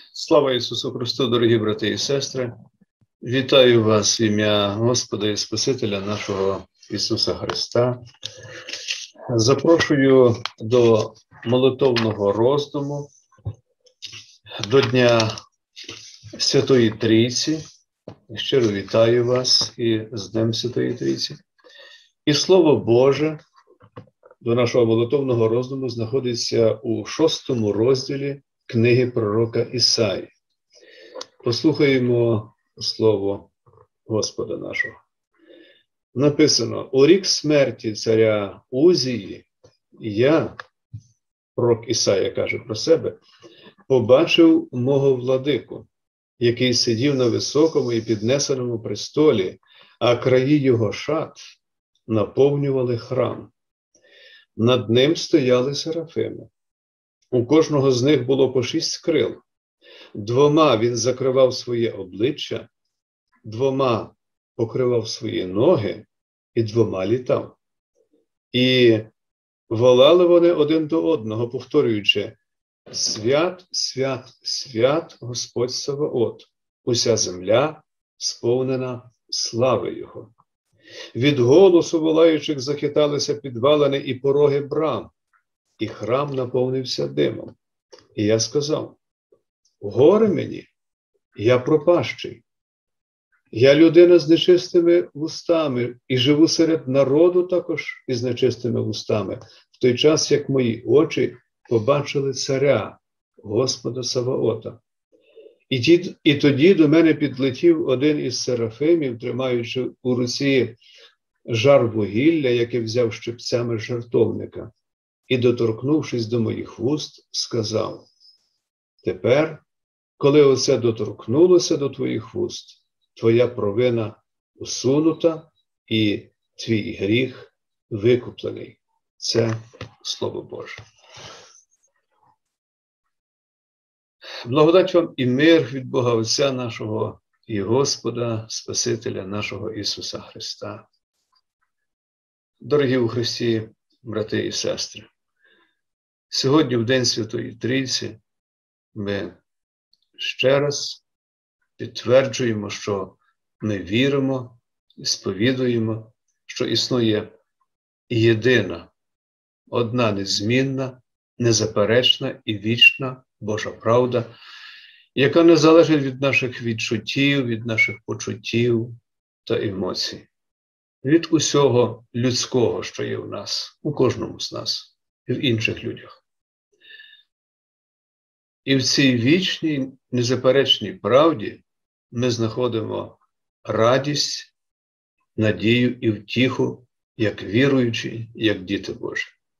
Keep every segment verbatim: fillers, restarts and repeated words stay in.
Слава Ісусу Христу, дорогі брати і сестри! Вітаю вас в ім'я Господа і Спасителя нашого Ісуса Христа. Запрошую до молитовного роздуму, до Дня Святої Трійці. Щиро вітаю вас і з Днем Святої Трійці. І Слово Боже до нашого молитовного роздуму знаходиться у шостому розділі книги пророка Ісаї. Послухаємо слово Господа нашого. Написано: «У рік смерті царя Узії я, пророк Ісая каже про себе, побачив мого владику, який сидів на високому і піднесеному престолі, а краї його шат наповнювали храм. Над ним стояли серафими. У кожного з них було по шість крил. Двома він закривав своє обличчя, двома покривав свої ноги і двома літав. І волали вони один до одного, повторюючи: «Свят, свят, свят Господь Саваот, уся земля сповнена слави Його». Від голосу волаючих захиталися підвалини і пороги брам, і храм наповнився димом. І я сказав: «Горе мені, я пропащий. Я людина з нечистими вустами і живу серед народу також із нечистими вустами, в той час, як мої очі побачили царя, Господа Саваота». І, ті, і тоді до мене підлетів один із серафимів, тримаючи у руці жар вугілля, яке взяв щипцями з жертовника, і, доторкнувшись до моїх вуст, сказав: «Тепер, коли оце доторкнулося до твоїх вуст, твоя провина усунута і твій гріх викуплений». Це Слово Боже. Благодать вам і мир від Бога Отця нашого і Господа, Спасителя нашого Ісуса Христа. Дорогі у Христі брати і сестри, сьогодні, в День Святої Трійці, ми ще раз підтверджуємо, що ми віримо і сповідуємо, що існує єдина, одна незмінна, незаперечна і вічна Божа правда, яка не залежить від наших відчуттів, від наших почуттів та емоцій, від усього людського, що є в нас, у кожному з нас і в інших людях. І в цій вічній, незаперечній правді ми знаходимо радість, надію і втіху, як віруючі, як діти Божі.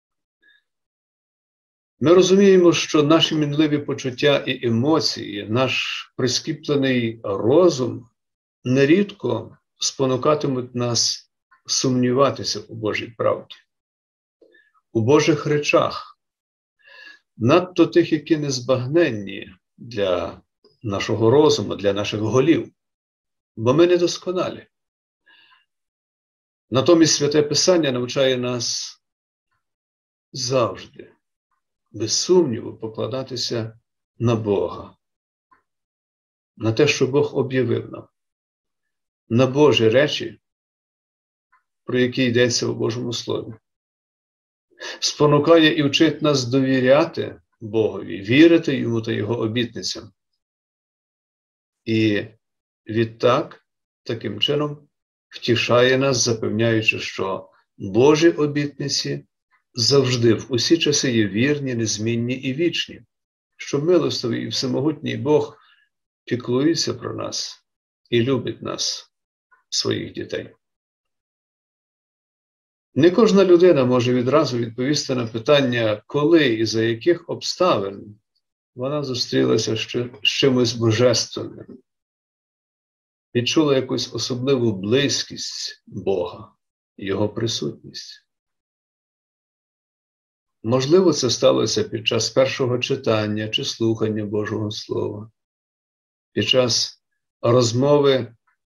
Ми розуміємо, що наші мінливі почуття і емоції, наш прискіплений розум нерідко спонукатимуть нас сумніватися у Божій правді, у Божих речах, надто тих, які незбагненні для нашого розуму, для наших голів, бо ми недосконалі. Натомість Святе Писання навчає нас завжди, без сумніву, покладатися на Бога, на те, що Бог об'явив нам, на Божі речі, про які йдеться у Божому Слові. Спонукає і вчить нас довіряти Богові, вірити Йому та Його обітницям. І відтак, таким чином, втішає нас, запевняючи, що Божі обітниці завжди, в усі часи є вірні, незмінні і вічні, що милостивий і всемогутній Бог піклується про нас і любить нас, своїх дітей. Не кожна людина може відразу відповісти на питання, коли і за яких обставин вона зустрілася з чимось божественним, відчула якусь особливу близькість Бога, Його присутність. Можливо, це сталося під час першого читання чи слухання Божого Слова, під час розмови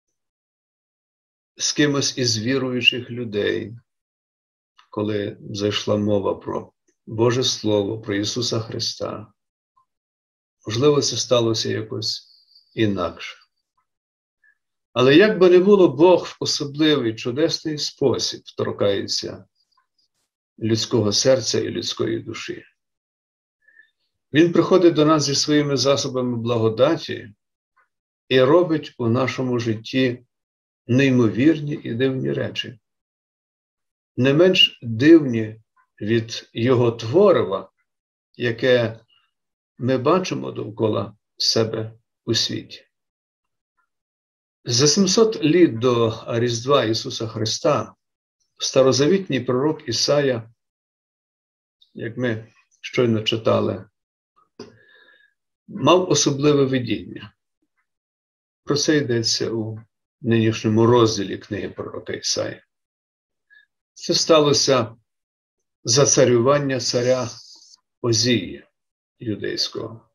з кимось із віруючих людей, коли зайшла мова про Боже Слово, про Ісуса Христа. Можливо, це сталося якось інакше. Але як би не було, Бог в особливий, чудесний спосіб торкається людського серця і людської душі. Він приходить до нас зі своїми засобами благодаті і робить у нашому житті неймовірні і дивні речі. Не менш дивні від його творива, яке ми бачимо довкола себе у світі. За сімсот літ до Різдва Ісуса Христа старозавітній пророк Ісая, як ми щойно читали, мав особливе видіння. Про це йдеться у нинішньому розділі книги пророка Ісаї. Це сталося за царювання царя Озії юдейського.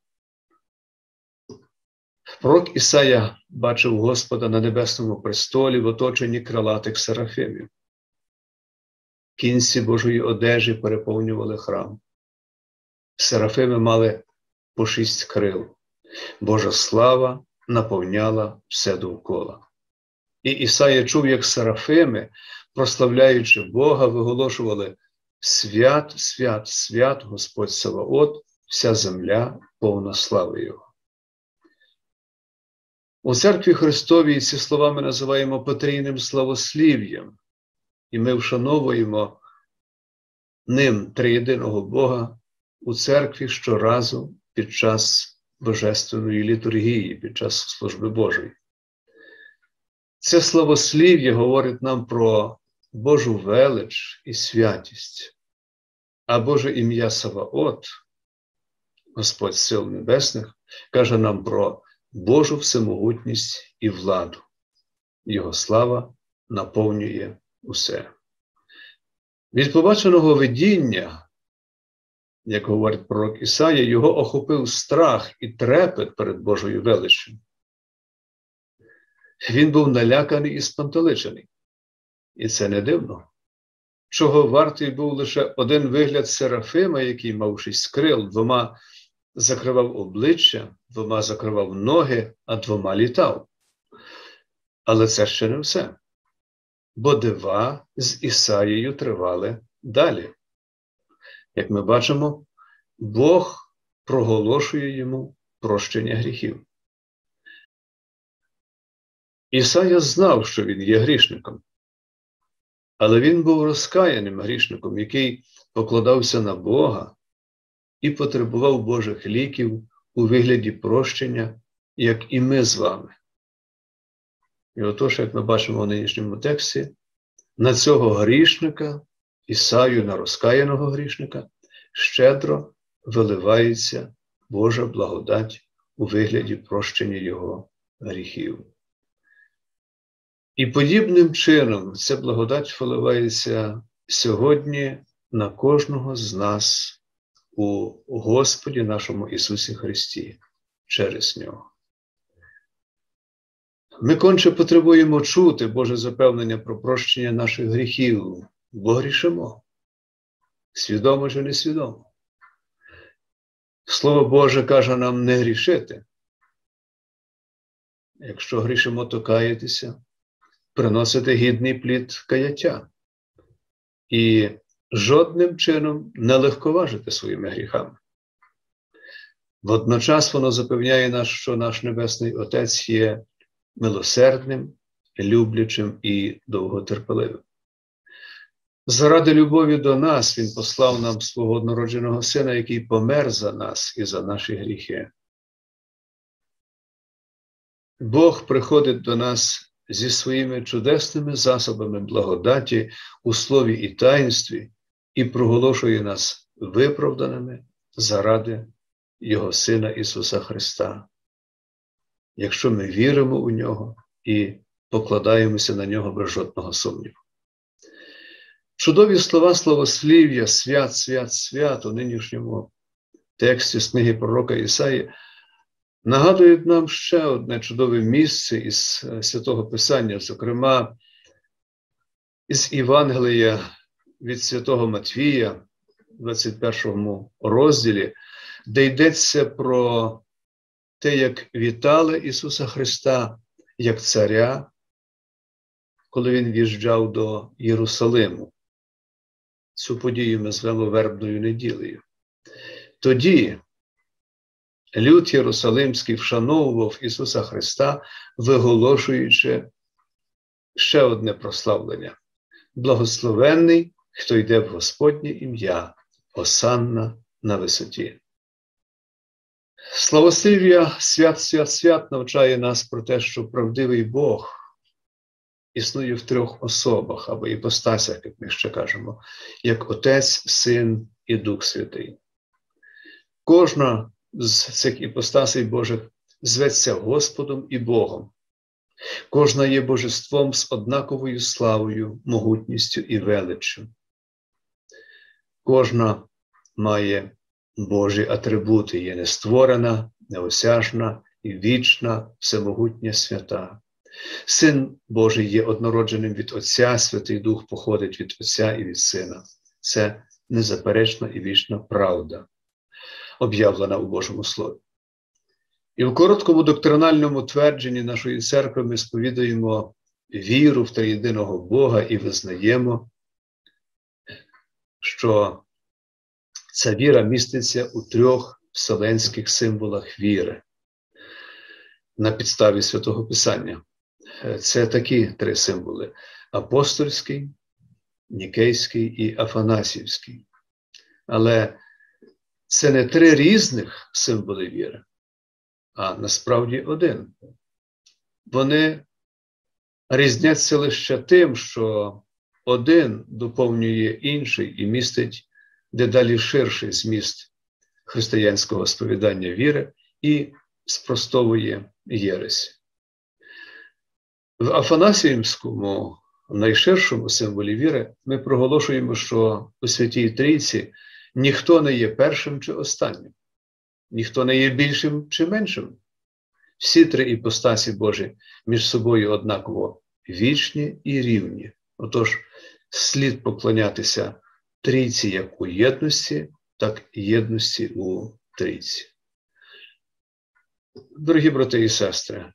Пророк Ісая бачив Господа на небесному престолі в оточенні крилатих серафимів. Кінці Божої одежі переповнювали храм. Серафими мали по шість крил. Божа слава наповняла все довкола. І Ісая чув, як серафими, прославляючи Бога, виголошували: «Свят, свят, свят Господь Саваот, вся земля повна слави Його». У Церкві Христовій ці слова ми називаємо потрійним славослів'ям, і ми вшановуємо ним триєдиного Бога у церкві щоразу під час Божественної літургії, під час служби Божої. Це славослів'я говорить нам про Божу велич і святість, а Боже ім'я Саваот, Господь сил небесних, каже нам про Божу всемогутність і владу. Його слава наповнює усе. Від побаченого видіння, як говорить пророк Ісая, його охопив страх і трепет перед Божою величчю. Він був наляканий і спантеличений. І це не дивно. Чого вартий був лише один вигляд Серафима, який мав шість крил, двома закривав обличчя, двома закривав ноги, а двома літав. Але це ще не все. Бо дива з Ісаєю тривали далі. Як ми бачимо, Бог проголошує йому прощення гріхів. Ісая знав, що він є грішником. Але він був розкаяним грішником, який покладався на Бога і потребував Божих ліків у вигляді прощення, як і ми з вами. І отож, як ми бачимо в нинішньому тексті, на цього грішника, Ісаю, на розкаяного грішника, щедро виливається Божа благодать у вигляді прощення його гріхів. І подібним чином ця благодать виливається сьогодні на кожного з нас у Господі нашому Ісусі Христі через Нього. Ми конче потребуємо чути Боже запевнення про прощення наших гріхів, бо грішимо, свідомо чи несвідомо. Слово Боже каже нам не грішити. Якщо грішимо, то каятися, приносити гідний плід каяття і жодним чином не легковажити своїми гріхами. Водночас воно запевняє нас, що наш Небесний Отець є милосердним, люблячим і довготерпеливим. Заради любові до нас Він послав нам свого однородженого Сина, який помер за нас і за наші гріхи. Бог приходить до нас зі своїми чудесними засобами благодаті у слові і таїнстві і проголошує нас виправданими заради Його Сина Ісуса Христа, якщо ми віримо у Нього і покладаємося на Нього без жодного сумніву. Чудові слова славослів'я «Свят, свят, свят» у нинішньому тексті з книги пророка Ісаї нагадують нам ще одне чудове місце із Святого Писання, зокрема, із Євангелія від Святого Матвія, двадцять першому розділі, де йдеться про те, як вітали Ісуса Христа як царя, коли Він в'їжджав до Єрусалиму. Цю подію ми звемо Вербною неділею. Тоді люд Єрусалимський вшановував Ісуса Христа, виголошуючи ще одне прославлення. Благословенний, хто йде в Господнє ім'я, осанна на висоті. Славослів'я свят, свят, свят навчає нас про те, що правдивий Бог існує в трьох особах, або іпостасях, як ми ще кажемо, як Отець, Син і Дух Святий. Кожна з цих іпостасей Божих зветься Господом і Богом. Кожна є божеством з однаковою славою, могутністю і величчю. Кожна має Божі атрибути, є нестворена, неосяжна і вічна, всемогутня свята. Син Божий є однородженим від Отця, Святий Дух походить від Отця і від Сина. Це незаперечна і вічна правда, об'явлена у Божому Слові. І в короткому доктринальному твердженні нашої церкви ми сповідуємо віру в триєдиного Бога і визнаємо, що ця віра міститься у трьох вселенських символах віри на підставі Святого Писання. Це такі три символи – апостольський, нікейський і афанасівський. Але це не три різних символи віри, а насправді один. Вони різняться лише тим, що один доповнює інший і містить дедалі ширший зміст християнського сповідання віри і спростовує єресь. В Афанасіївському, найширшому символі віри, ми проголошуємо, що у Святій Трійці ніхто не є першим чи останнім, ніхто не є більшим чи меншим. Всі три іпостасі Божі між собою однаково вічні і рівні. Отож, слід поклонятися Трійці як у єдності, так і єдності у Трійці. Дорогі брати і сестри,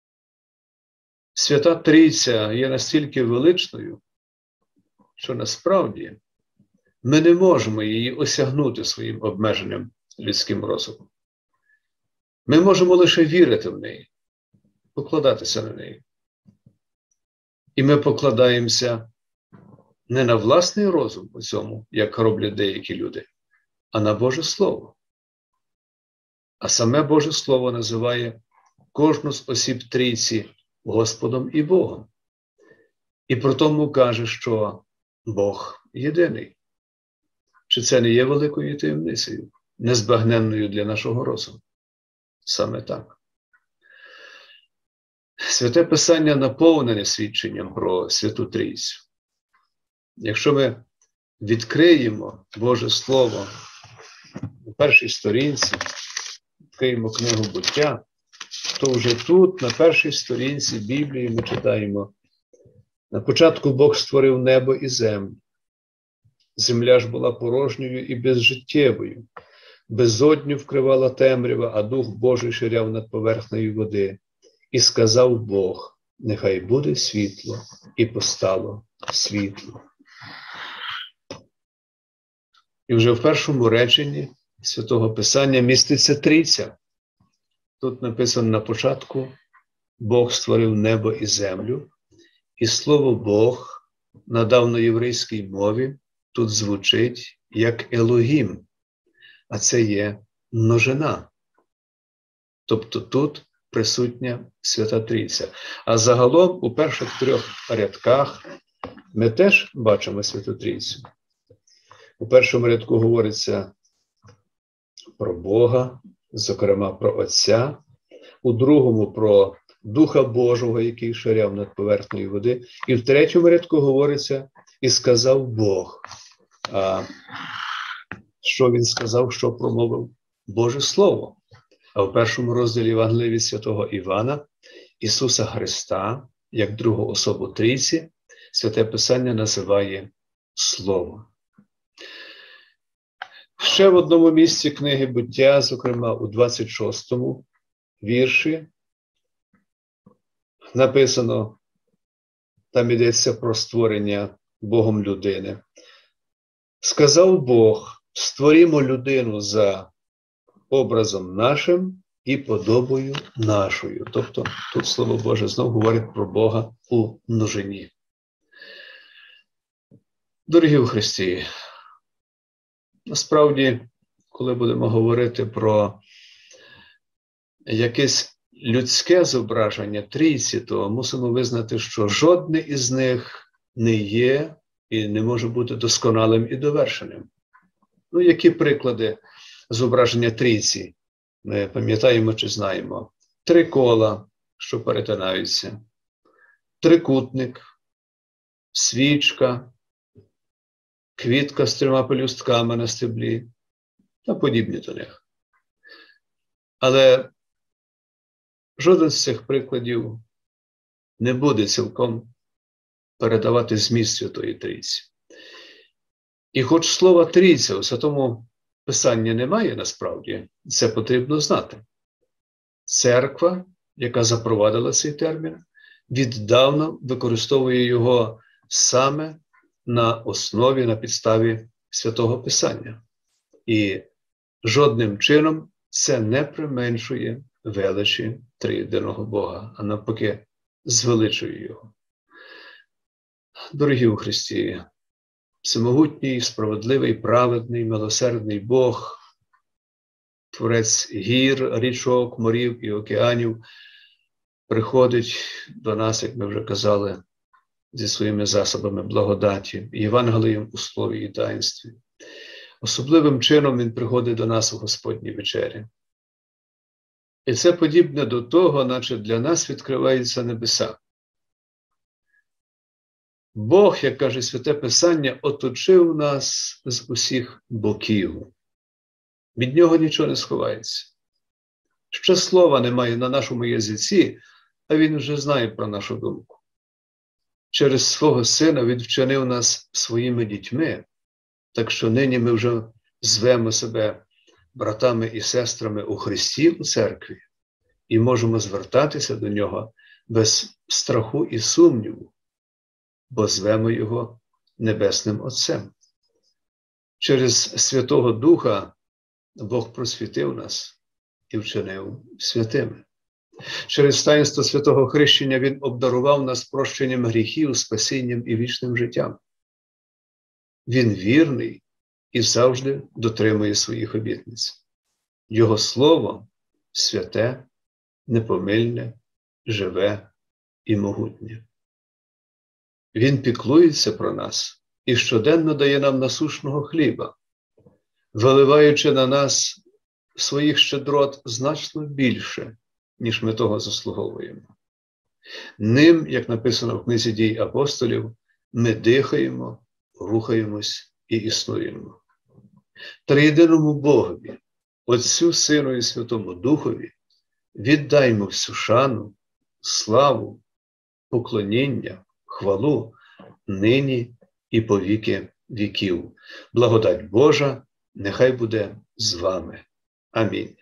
Свята Трійця є настільки величною, що насправді ми не можемо її осягнути своїм обмеженим людським розумом. Ми можемо лише вірити в неї, покладатися на неї. І ми покладаємося не на власний розум у цьому, як роблять деякі люди, а на Боже Слово. А саме Боже Слово називає кожну з осіб Трійці Господом і Богом. І про тому каже, що Бог єдиний. Чи це не є великою таємницею, незбагненною для нашого розуму? Саме так. Святе Писання наповнене свідченням про Святу Трійцю. Якщо ми відкриємо Боже Слово на першій сторінці, відкриємо книгу Буття, то вже тут, на першій сторінці Біблії, ми читаємо: на початку Бог створив небо і землю. Земля ж була порожньою і безжиттєвою. Безодню вкривала темрява, а Дух Божий ширяв над поверхнею води. І сказав Бог: нехай буде світло, і постало світло. І вже в першому реченні Святого Писання міститься Трійця. Тут написано: на початку Бог створив небо і землю, і слово Бог на давноєврейській мові тут звучить як Елогім, а це є множина. Тобто тут присутня Свята Трійця. А загалом у перших трьох рядках ми теж бачимо Святу Трійцю. У першому рядку говориться про Бога, зокрема про Отця, у другому про Духа Божого, який ширяв над поверхнею води, і в третьому рядку говориться: і сказав Бог. А що він сказав, що промовив? Боже Слово. А в першому розділі Євангелія від Святого Івана Ісуса Христа, як другу особу Трійці, Святе Писання називає Слово. Ще в одному місці книги Буття, зокрема у двадцять шостому вірші написано, там йдеться про створення Богом людини. Сказав Бог, створімо людину за образом нашим і подобою нашою. Тобто тут Слово Боже знову говорить про Бога у множині. Дорогі у Христі, насправді, коли будемо говорити про якесь людське зображення Трійці, то мусимо визнати, що жодне із них не є і не може бути досконалим і довершеним. Ну, які приклади зображення Трійці? Ми пам'ятаємо чи знаємо. Три кола, що перетинаються, трикутник, свічка, квітка з трьома пелюстками на стеблі та подібні до них. Але жоден з цих прикладів не буде цілком передавати зміст Святої Трійці. І хоч слова Трійця у Святому Писанні немає насправді, це потрібно знати. Церква, яка запровадила цей термін, віддавна використовує його саме на основі, на підставі Святого Писання. І жодним чином це не применшує величі триєдиного Бога, а навпаки, звеличує його. Дорогі у Христі, всемогутній, справедливий, праведний, милосердний Бог, Творець гір, річок, морів і океанів, приходить до нас, як ми вже казали, зі своїми засобами благодаті, Євангелієм у слові і таїнстві. Особливим чином Він приходить до нас у Господній вечері. І це подібне до того, наче для нас відкриваються небеса. Бог, як каже Святе Писання, оточив нас з усіх боків. Від Нього нічого не сховається. Ще слова немає на нашому язиці, а Він вже знає про нашу думку. Через свого Сина Він вчинив нас своїми дітьми, так що нині ми вже звемо себе братами і сестрами у Христі у церкві і можемо звертатися до Нього без страху і сумніву, бо звемо Його Небесним Отцем. Через Святого Духа Бог просвітив нас і вчинив святими. Через таїнство Святого Хрещення Він обдарував нас прощенням гріхів, спасінням і вічним життям. Він вірний і завжди дотримує своїх обітниць. Його Слово святе, непомильне, живе і могутнє. Він піклується про нас і щоденно дає нам насушного хліба, виливаючи на нас своїх щедрот значно більше, ніж ми того заслуговуємо. Ним, як написано в книзі «Дій апостолів», ми дихаємо, рухаємось і існуємо. Триєдиному Богові, Отцю, Сину і Святому Духові віддаймо всю шану, славу, поклоніння, хвалу нині і по віки віків. Благодать Божа нехай буде з вами. Амінь.